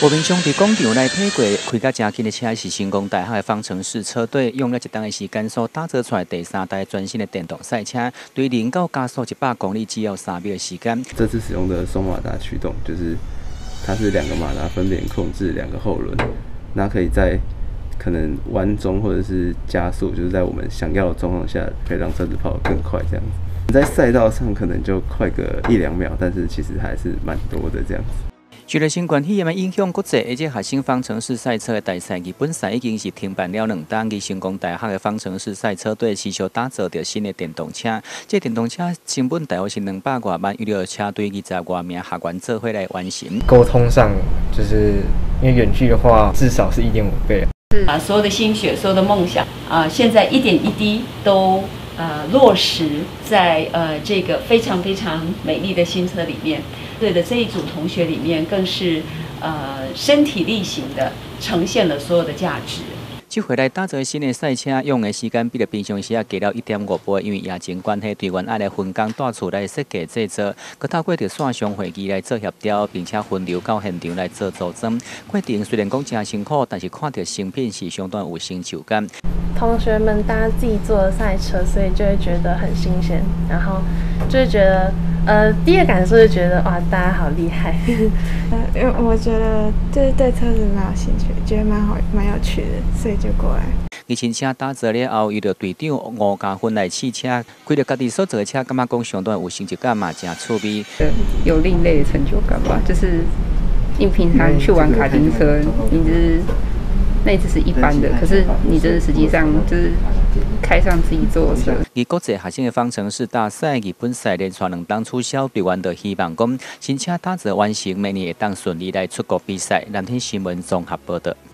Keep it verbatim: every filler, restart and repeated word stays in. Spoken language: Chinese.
有民众伫广场内配过开甲真紧的车，是成功大学的方程式车队用了一档的时间所打造出来第三台全新的电动赛车，对零到加速一百公里只要三秒的时间。 这次使用的双马达驱动，就是它是两个马达分别控制两个后轮，那可以在可能弯中或者是加速，就是在我们想要的状况下，可以让车子跑得更快这样子。在赛道上可能就快个一两秒，但是其实还是蛮多的这样子。 随着新冠肺炎的影响，国际而且学生方程式赛车的大赛日本赛已经是停办了两档。而成功大学的方程式赛车队持续打造着新的电动车，这电动车成本大约是两百多万，预料车队二十多名学员做伙来完成。 沟通上，就是因为远距的话，至少是一点五倍。 是啊，所有的心血，所有的梦想啊，现在一点一滴都呃落实在呃这个非常非常美丽的新车里面。对的，这一组同学里面更是呃身体力行的呈现了所有的价值。 这回来打造新的赛车，用的时间比了平常时啊加了一点五倍，因为疫情关系，对原来的分工带厝来设计制作，佮透过着线上会议来做协调，并且分流到现场来做组装。过程虽然讲真辛苦，但是看到成品是相当有成就感。 同学们大家自己做的赛车，所以就会觉得很新鲜，然后就会觉得，呃，第一个感受就觉得哇，大家好厉害。 呃，因为我觉得就是对车子蛮有兴趣，觉得蛮好、蛮有趣的，所以就过来。 而新车打造了后，遇到队长吴家芬来试车，开着家己所做的车，感觉讲相当有成就感嘛，真趣味。 有另类的成就感吧，就是你平常去玩卡丁车，你就是那只是一般的，可是你真的实际上就是开上自己做的车。 而国际学生的方程式大赛日本赛连续两档取消，队员就希望讲新车打造完成，明年会当顺利来出国比赛。蓝天新闻综合报道。